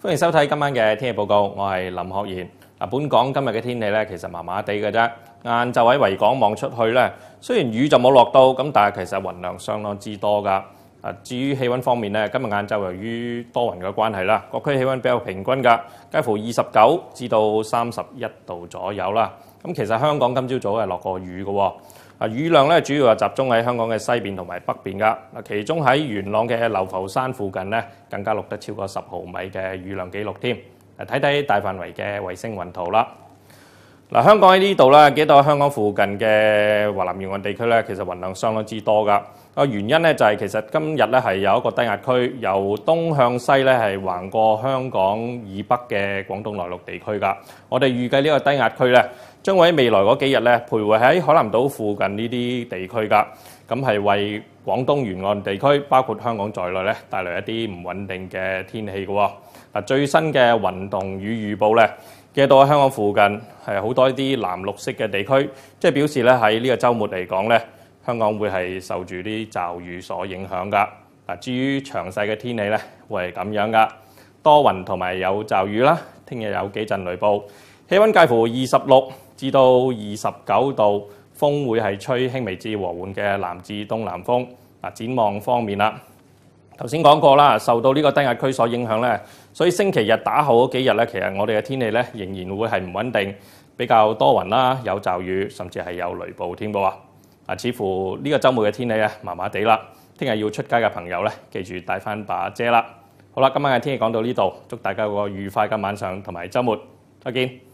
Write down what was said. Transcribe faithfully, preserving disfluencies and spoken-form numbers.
歡迎收睇今晚嘅天氣報告，我係林學賢。嗱，本港今日嘅天氣咧，其實麻麻地嘅啫。晏晝喺維港望出去咧，雖然雨就冇落到，咁但係其實雲量相當之多㗎。啊，至於氣温方面咧，今日晏晝由於多雲嘅關係啦，各區氣温比較平均㗎，介乎二十九至到三十一度左右啦。咁其實香港今朝早係落過雨嘅喎。啊，雨量咧主要係集中喺香港嘅西邊同埋北邊㗎。嗱，其中喺元朗嘅流浮山附近咧，更加錄得超過十毫米嘅雨量記錄添。嚟睇睇大範圍嘅衛星雲圖啦。嗱，香港喺呢度咧，記得香港附近嘅華南沿岸地區咧，其實雲量相當之多㗎。個原因咧就係其實今日咧係有一個低壓區由東向西咧係橫過香港以北嘅廣東內陸地區㗎。我哋預計呢個低壓區咧將會喺未來嗰幾日咧徘徊喺海南島附近呢啲地區㗎。咁係為廣東沿岸地區，包括香港在內咧，帶來一啲唔穩定嘅天氣㗎喎。嗱，最新嘅雲動雨預報咧，記到喺香港附近係好多啲藍綠色嘅地區，即係表示咧喺呢個週末嚟講咧，香港會係受住啲驟雨所影響㗎。嗱，至於詳細嘅天氣咧，會係咁樣㗎，多雲同埋有驟雨啦。聽日有幾陣雷暴，氣温介乎二十六至到二十九度，風會係吹輕微至和緩嘅南至東南風。嗱，展望方面啦，頭先講過啦，受到呢個低壓區所影響咧，所以星期日打後嗰幾日咧，其實我哋嘅天氣咧仍然會係唔穩定，比較多雲啦，有驟雨，甚至係有雷暴添噃。啊，似乎呢個週末嘅天氣啊，麻麻地啦。聽日要出街嘅朋友咧，記住帶翻把遮啦。好啦，今晚嘅天氣講到呢度，祝大家有個愉快嘅晚上同埋週末，再見。